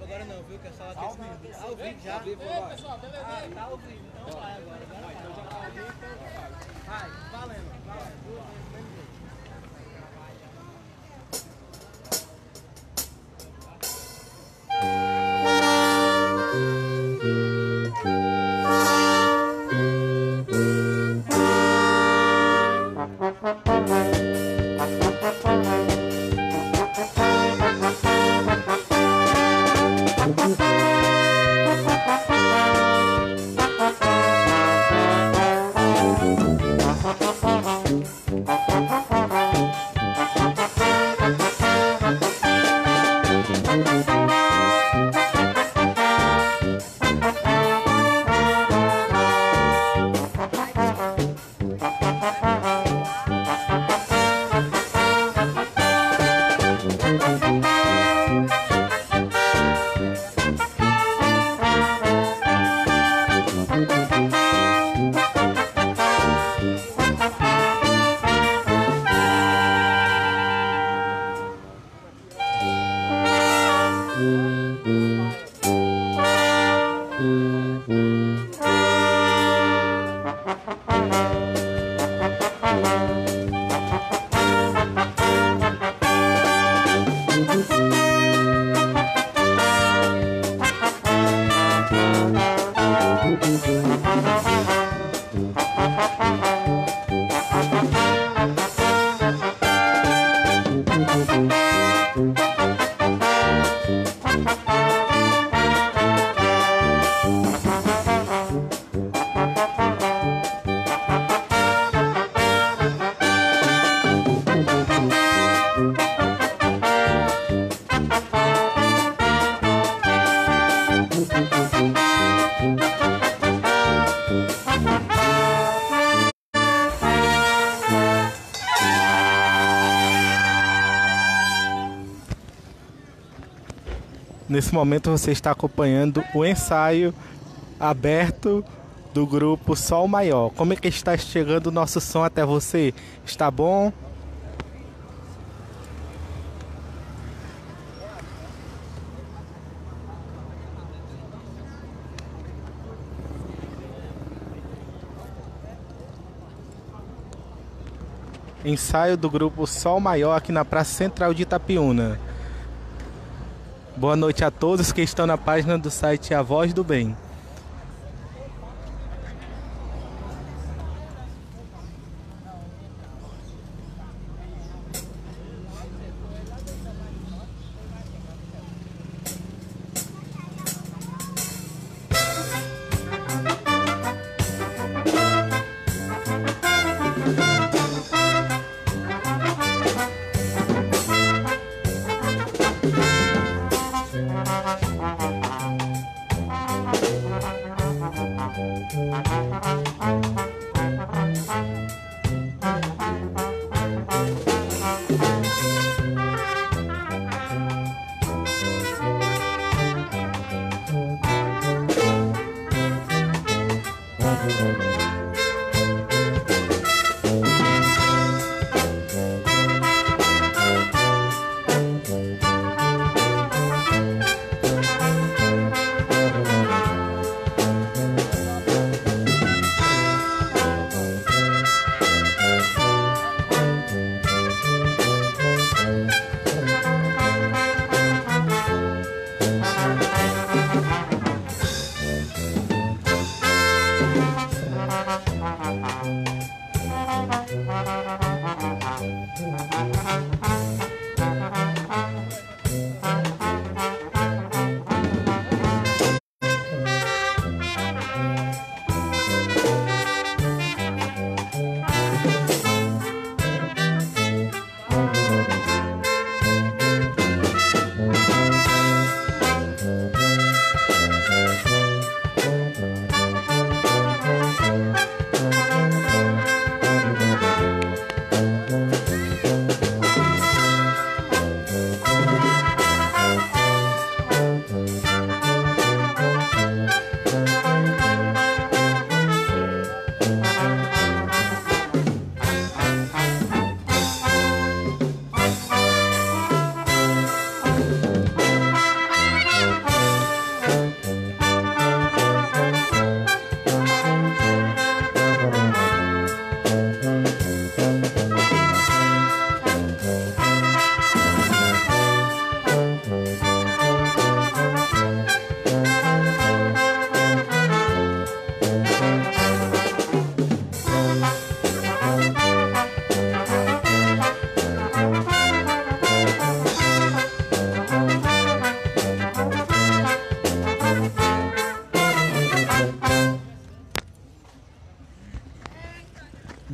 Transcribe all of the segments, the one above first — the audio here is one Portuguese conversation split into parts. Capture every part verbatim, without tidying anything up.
agora não, viu? Que é só aquecimento. Tá ao vivo já. Ei, pessoal, beleza? Ah, tá ao vivo. Então vai agora. Agora então já tá ao vivo, então vai. Vai, valendo, valendo. Nesse momento você está acompanhando o ensaio aberto do grupo Sol Maior. Como é que está chegando o nosso som até você? Está bom? Ensaio do grupo Sol Maior aqui na Praça Central de Itapiúna. Boa noite a todos que estão na página do site A Voz do Bem.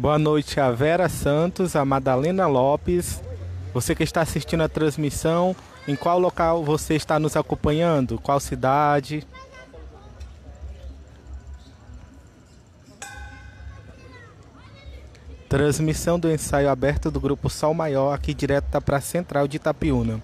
Boa noite a Vera Santos, a Madalena Lopes. Você que está assistindo a transmissão, em qual local você está nos acompanhando? Qual cidade? Transmissão do ensaio aberto do Grupo Sol Maior, aqui direto da Praça Central de Itapiúna.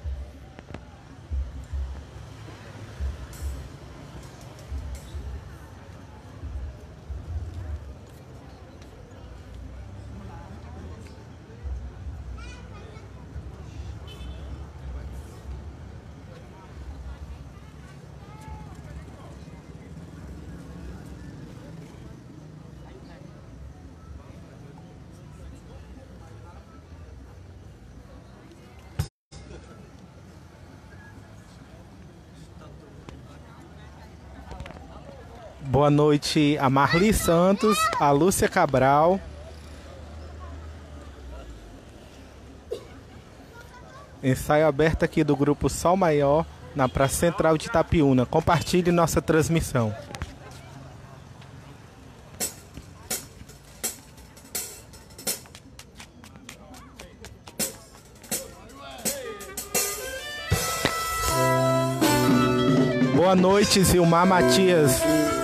Boa noite a Marli Santos, a Lúcia Cabral. Ensaio aberto aqui do Grupo Sol Maior, na Praça Central de Itapiúna. Compartilhe nossa transmissão. Boa noite, Zilmar Matias.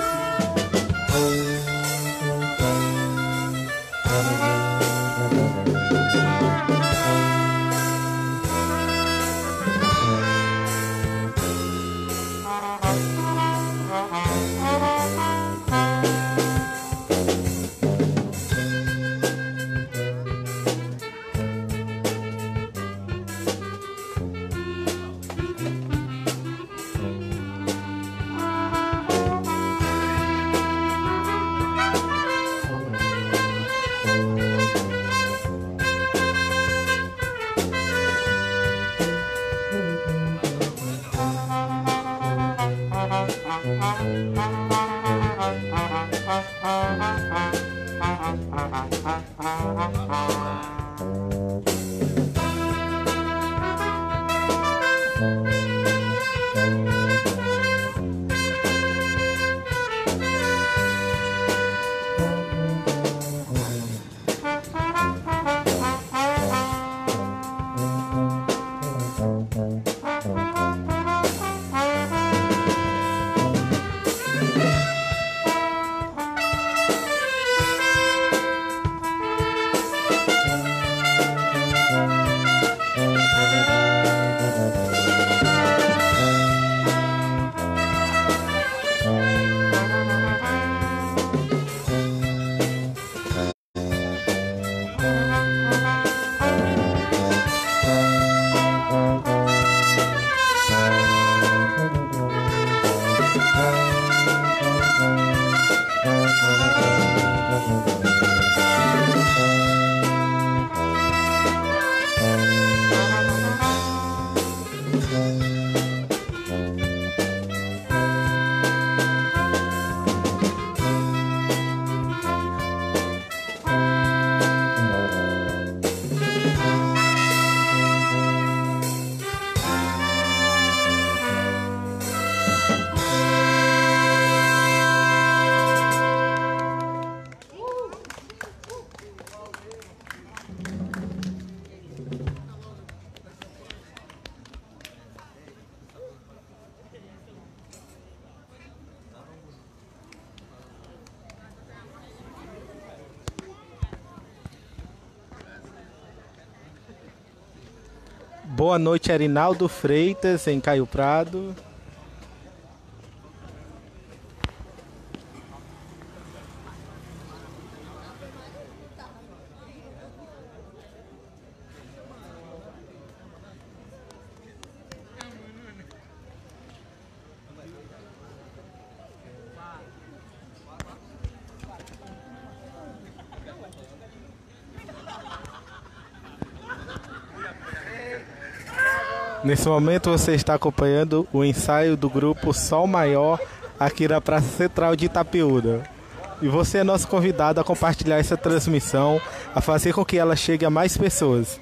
Boa noite, Arinaldo Freitas, em Caio Prado. Nesse momento você está acompanhando o ensaio do Grupo Sol Maior aqui na Praça Central de Itapiúna. E você é nosso convidado a compartilhar essa transmissão, a fazer com que ela chegue a mais pessoas.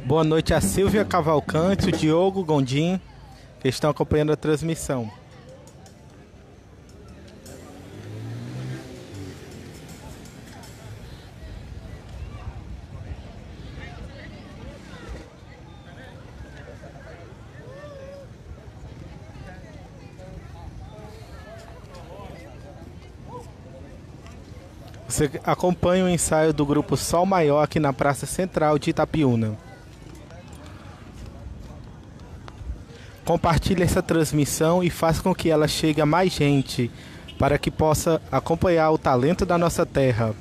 Boa noite a Silvia Cavalcante, o Diogo Gondim, que estão acompanhando a transmissão. Você acompanha o ensaio do grupo Sol Maior aqui na Praça Central de Itapiúna. Compartilhe essa transmissão e faça com que ela chegue a mais gente, para que possa acompanhar o talento da nossa terra.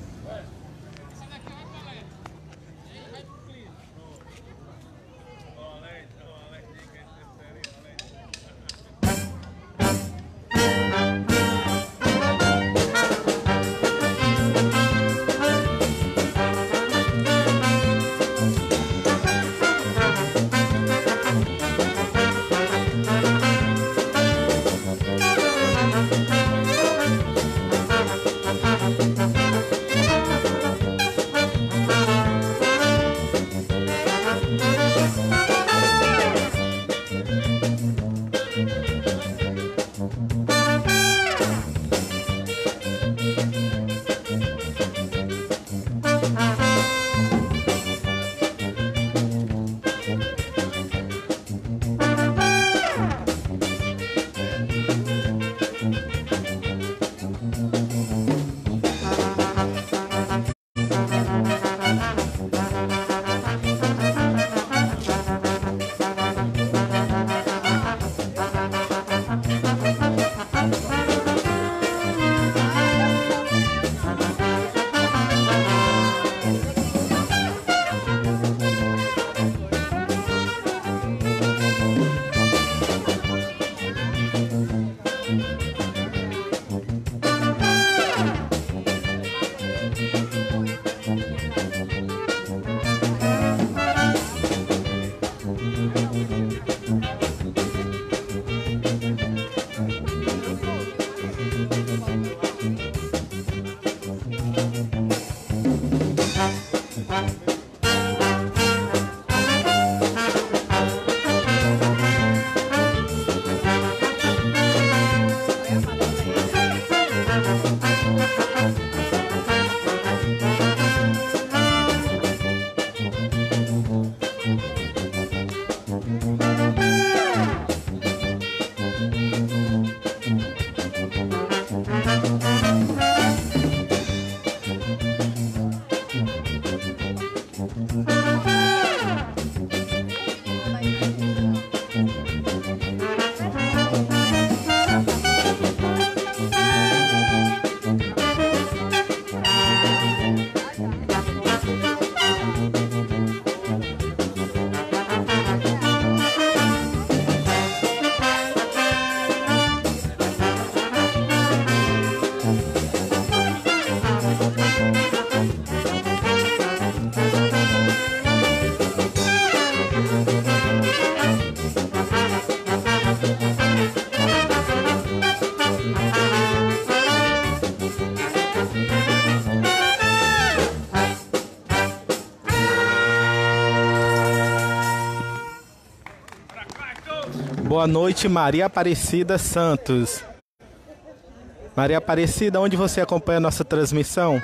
Boa noite, Maria Aparecida Santos. Maria Aparecida, onde você acompanha a nossa transmissão?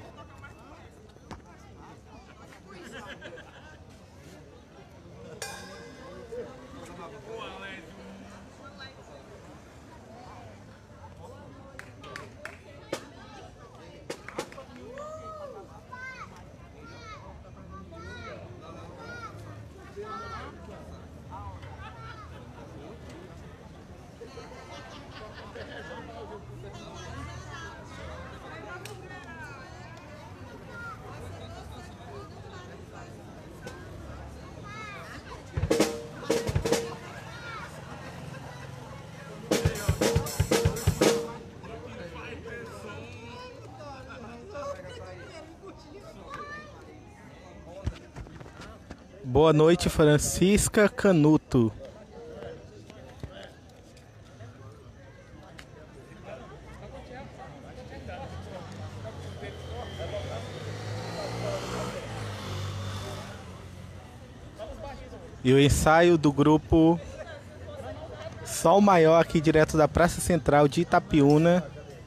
Boa noite, Francisca Canuto. E o ensaio do grupo Sol Maior, aqui direto da Praça Central de Itapiúna.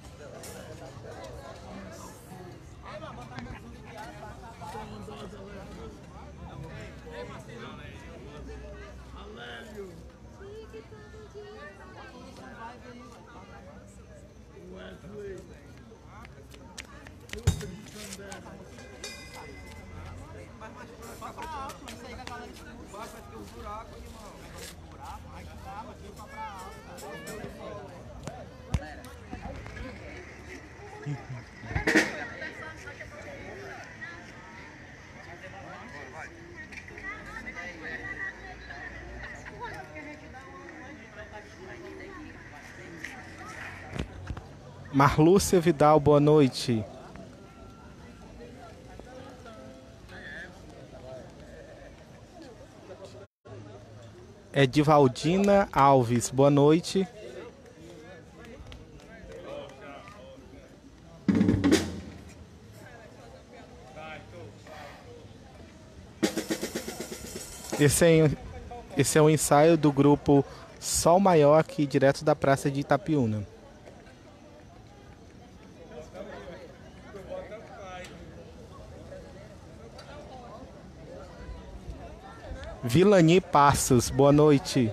Marlúcia Vidal, boa noite. Edivaldina Alves, boa noite. Esse é, esse é o ensaio do grupo Sol Maior, aqui direto da Praça de Itapiúna. Vilani Passos, boa noite.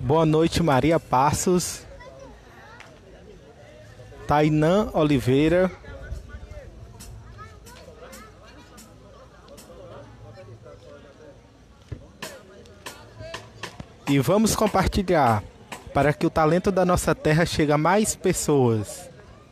Boa noite, Maria Passos. Tainã Oliveira. E vamos compartilhar para que o talento da nossa terra chegue a mais pessoas.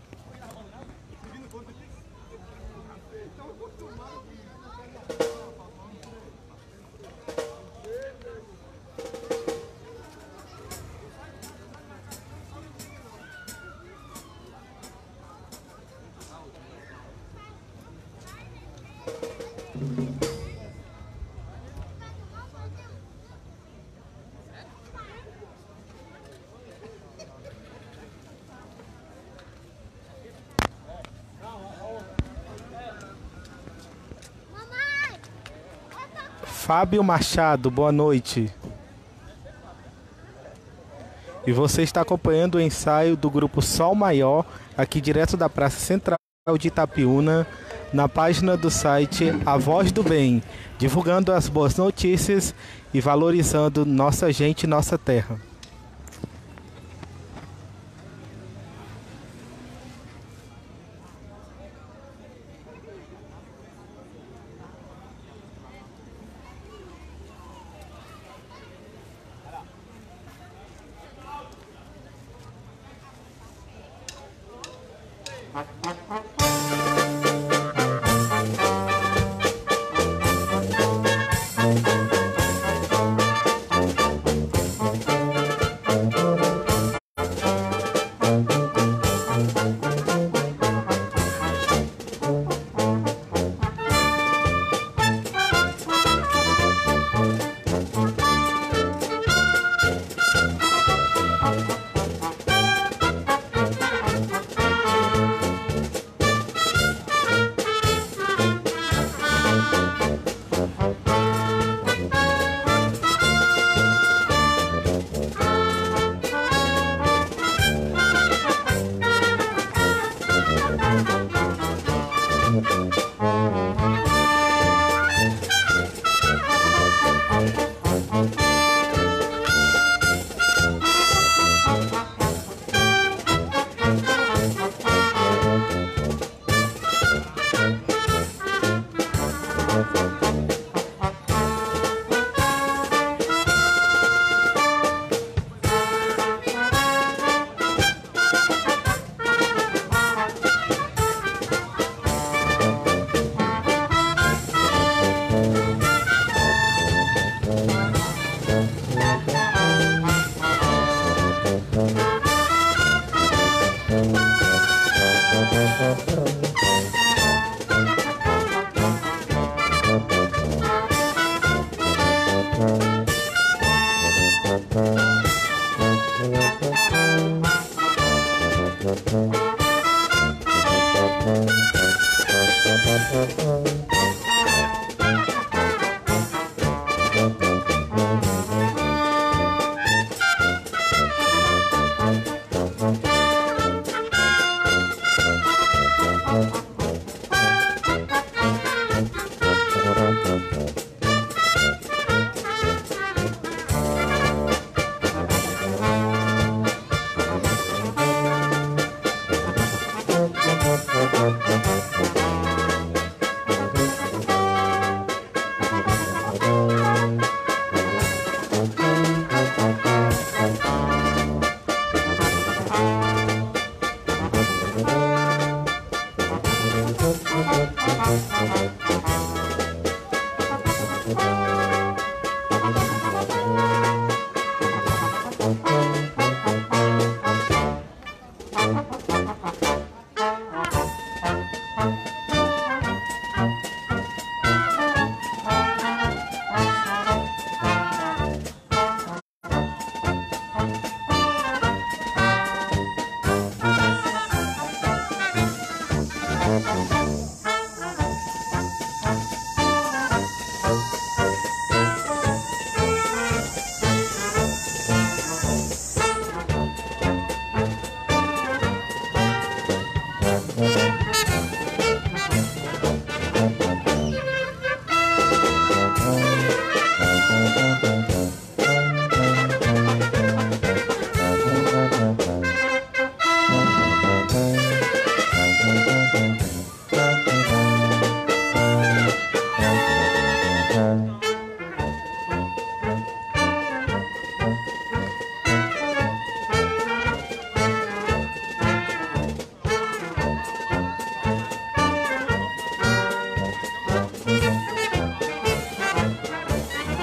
Fábio Machado, boa noite. E você está acompanhando o ensaio do grupo Sol Maior, aqui direto da Praça Central de Itapiúna, na página do site A Voz do Bem, divulgando as boas notícias e valorizando nossa gente e nossa terra.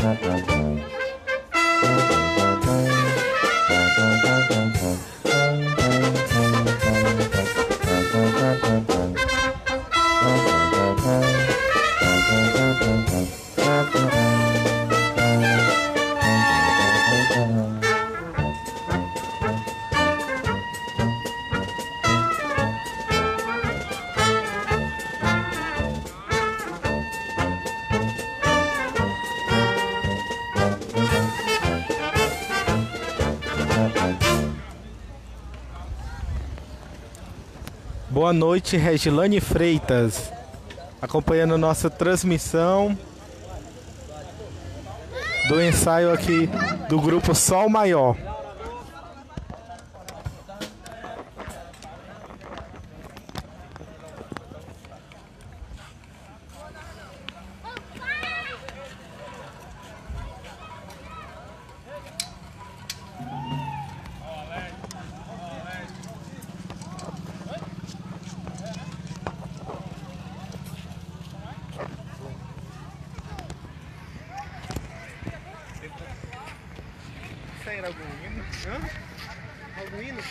Boa noite, Regilane Freitas, acompanhando nossa transmissão do ensaio aqui do grupo Sol Maior. Sair algum hino? Hã? Algum hino?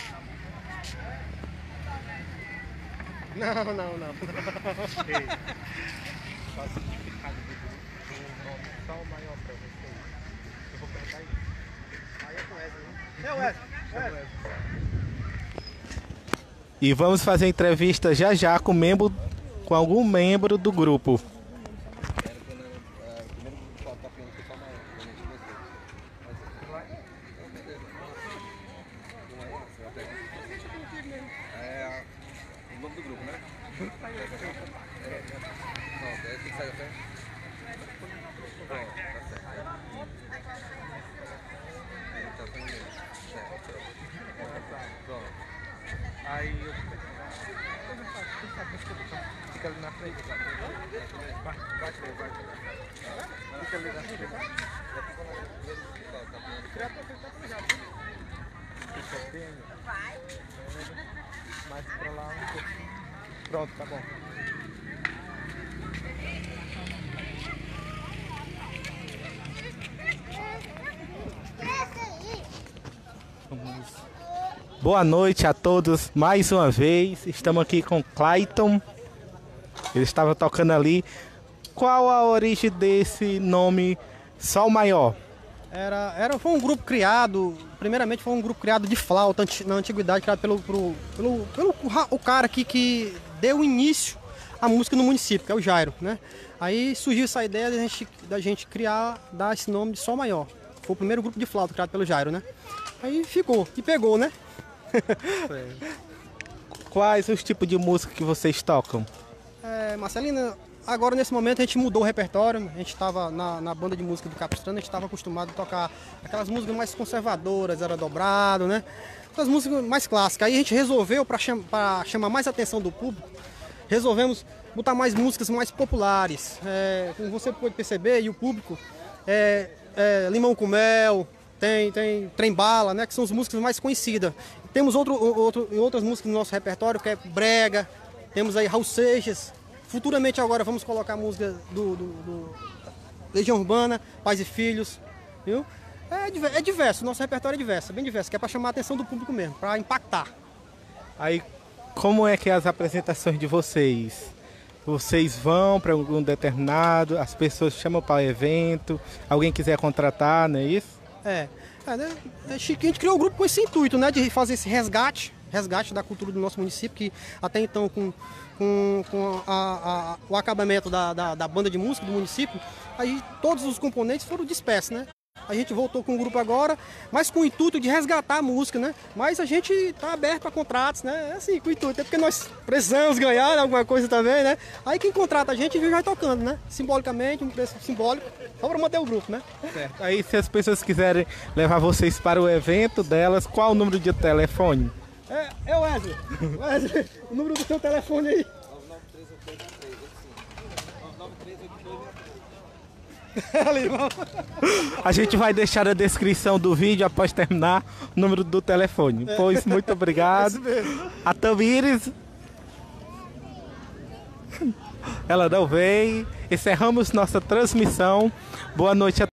Não, não, não. não. Ei, faço certificado do grupo, um nome Sol Maior pra vocês. Eu vou pegar isso. Aí é com Wesley, né? É o Wesley. Wesley. E vamos fazer entrevista já já com, membro, com algum membro do grupo. É o nome do grupo, né? Não, tem que sair até. Pronto, tá certo. Tá certo. Pronto. Aí eu. Fica ali na frente. Vai, vai, vai. Fica ali na frente. Fica bem. Mais pra lá um pouquinho. Pronto, tá bom. Boa noite a todos, mais uma vez. Estamos aqui com Clayton. Ele estava tocando ali. Qual a origem desse nome Sol Maior? Era, era, foi um grupo criado, primeiramente foi um grupo criado de flauta na antiguidade, criado pelo, pelo, pelo, pelo o cara aqui que deu início à música no município, que é o Jairo, né? Aí surgiu essa ideia da gente, da gente criar, dar esse nome de Sol Maior. Foi o primeiro grupo de flauta criado pelo Jairo, né? Aí ficou, e pegou, né? Quais os tipos de música que vocês tocam? É, Marcelina, agora nesse momento a gente mudou o repertório, a gente estava na, na banda de música do Capistrano, a gente estava acostumado a tocar aquelas músicas mais conservadoras, era dobrado, né? Aquelas músicas mais clássicas. Aí a gente resolveu, para cham, chamar mais a atenção do público, resolvemos botar mais músicas mais populares. É, como você pode perceber, e o público, é, é, Limão com Mel, tem, tem Trem Bala, né? Que são as músicas mais conhecidas. Temos outro, outro, outras músicas no nosso repertório, que é Brega, temos aí Raul Seixas. Futuramente agora vamos colocar a música do, do, do Legião Urbana, Pais e Filhos, viu? É, é diverso, nosso repertório é diverso, é bem diverso, que é para chamar a atenção do público mesmo, para impactar. Aí, como é que é as apresentações de vocês? Vocês vão para algum determinado, as pessoas chamam para o evento, alguém quiser contratar, não é isso? É, é, né? A gente criou o grupo com esse intuito, né, de fazer esse resgate, resgate da cultura do nosso município, que até então com, com, com a, a, o acabamento da, da, da banda de música do município, aí todos os componentes foram dispersos, né? A gente voltou com o grupo agora, mas com o intuito de resgatar a música, né? Mas a gente está aberto a contratos, né? É assim, com o intuito, é porque nós precisamos ganhar alguma coisa também, né? Aí quem contrata a gente vai tocando, né? Simbolicamente, um preço simbólico, só para manter o grupo, né? Certo. Aí se as pessoas quiserem levar vocês para o evento delas, qual o número de telefone? É, é o Wesley. Wesley, o número do seu telefone aí. A gente vai deixar a descrição do vídeo após terminar o número do telefone. Pois, muito obrigado. A Tamires, ela não vem. Encerramos nossa transmissão. Boa noite a